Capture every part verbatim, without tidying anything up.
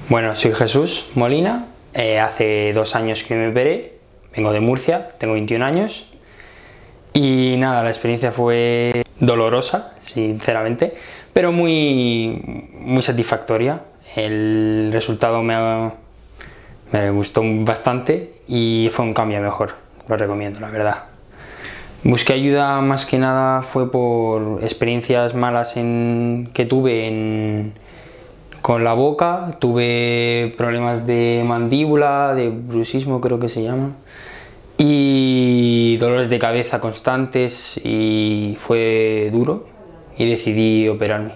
Bueno, soy Jesús Molina, eh, hace dos años que me operé, vengo de Murcia, tengo veintiún años y nada, la experiencia fue dolorosa, sinceramente, pero muy, muy satisfactoria. El resultado me, ha, me gustó bastante y fue un cambio mejor, lo recomiendo, la verdad. Busqué ayuda más que nada fue por experiencias malas en, que tuve en, con la boca, tuve problemas de mandíbula, de bruxismo creo que se llama, y dolores de cabeza constantes y fue duro y decidí operarme.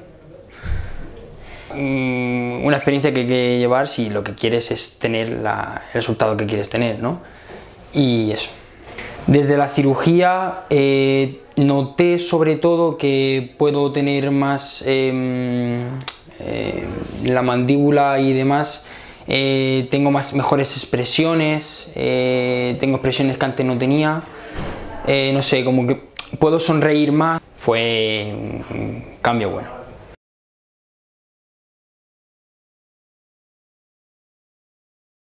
Una experiencia que hay que llevar si lo que quieres es tener la, el resultado que quieres tener, ¿no? Y eso. Desde la cirugía eh, noté sobre todo que puedo tener más eh, eh, la mandíbula y demás, eh, tengo más, mejores expresiones, eh, tengo expresiones que antes no tenía, eh, no sé, como que puedo sonreír más, fue un cambio bueno.